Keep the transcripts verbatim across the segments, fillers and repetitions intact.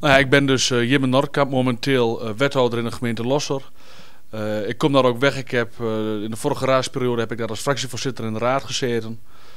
Nou ja, ik ben dus uh, Jimme Nordkamp, momenteel uh, wethouder in de gemeente Losser. Uh, ik kom daar ook weg. Ik heb, uh, in de vorige raadsperiode heb ik daar als fractievoorzitter in de raad gezeten.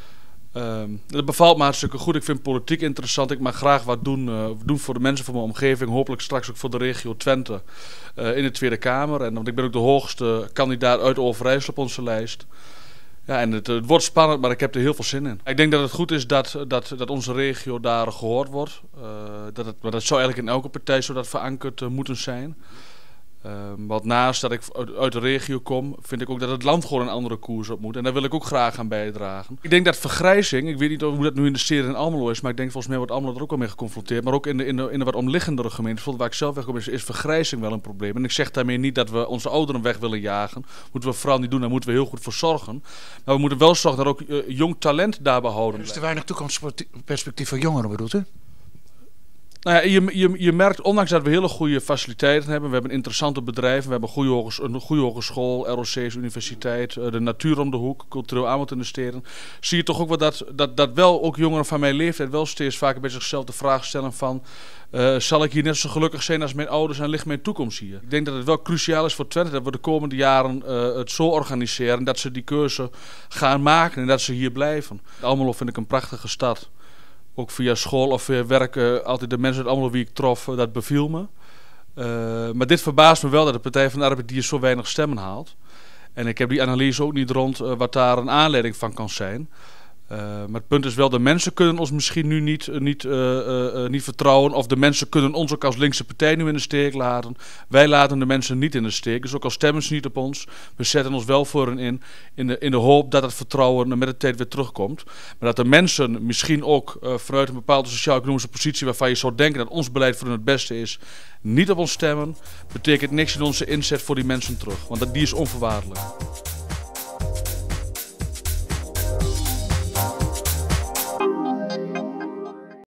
Uh, dat bevalt me hartstikke goed. Ik vind politiek interessant. Ik mag graag wat doen, uh, doen voor de mensen van mijn omgeving. Hopelijk straks ook voor de regio Twente uh, in de Tweede Kamer. En, want ik ben ook de hoogste kandidaat uit Overijssel op onze lijst. Ja, en het, het wordt spannend, maar ik heb er heel veel zin in. Ik denk dat het goed is dat, dat, dat onze regio daar gehoord wordt. Uh, dat het, maar dat zou eigenlijk in elke partij zo dat verankerd uh, moeten zijn. Uh, want naast dat ik uit, uit de regio kom, vind ik ook dat het land gewoon een andere koers op moet. En daar wil ik ook graag aan bijdragen. Ik denk dat vergrijzing, ik weet niet hoe dat nu in de steden in Almelo is, maar ik denk volgens mij wordt Almelo er ook wel mee geconfronteerd. Maar ook in de, in de, in de wat omliggendere gemeenten, bijvoorbeeld waar ik zelf wegkom, is, is vergrijzing wel een probleem. En ik zeg daarmee niet dat we onze ouderen weg willen jagen. Moeten we vooral niet doen, daar moeten we heel goed voor zorgen. Maar we moeten wel zorgen dat ook uh, jong talent daar behouden Er is te weinig toekomstperspectief voor jongeren, bedoelt u? Nou ja, je, je, je merkt, ondanks dat we hele goede faciliteiten hebben, we hebben interessante bedrijven, we hebben een goede, hoges, een goede hogeschool, R O C's, universiteit, de natuur om de hoek, cultureel aanbod in de steden, zie je toch ook wel dat, dat, dat wel ook jongeren van mijn leeftijd wel steeds vaker bij zichzelf de vraag stellen van, uh, zal ik hier net zo gelukkig zijn als mijn ouders en ligt mijn toekomst hier? Ik denk dat het wel cruciaal is voor Twente dat we de komende jaren uh, het zo organiseren dat ze die keuze gaan maken en dat ze hier blijven. Almelo vind ik een prachtige stad. Ook via school of via werk, uh, altijd de mensen uit Almelo wie ik trof, uh, dat beviel me. Uh, maar dit verbaast me wel dat de Partij van de Arbeid hier zo weinig stemmen haalt. En ik heb die analyse ook niet rond uh, wat daar een aanleiding van kan zijn. Uh, maar het punt is wel, de mensen kunnen ons misschien nu niet, uh, niet, uh, uh, uh, niet vertrouwen. Of de mensen kunnen ons ook als linkse partij nu in de steek laten. Wij laten de mensen niet in de steek. Dus ook al stemmen ze niet op ons, we zetten ons wel voor hen in. In de, in de hoop dat het vertrouwen met de tijd weer terugkomt. Maar dat de mensen misschien ook uh, vanuit een bepaalde sociaal-economische positie waarvan je zou denken dat ons beleid voor hen het beste is, niet op ons stemmen, betekent niks in onze inzet voor die mensen terug. Want dat, die is onvoorwaardelijk.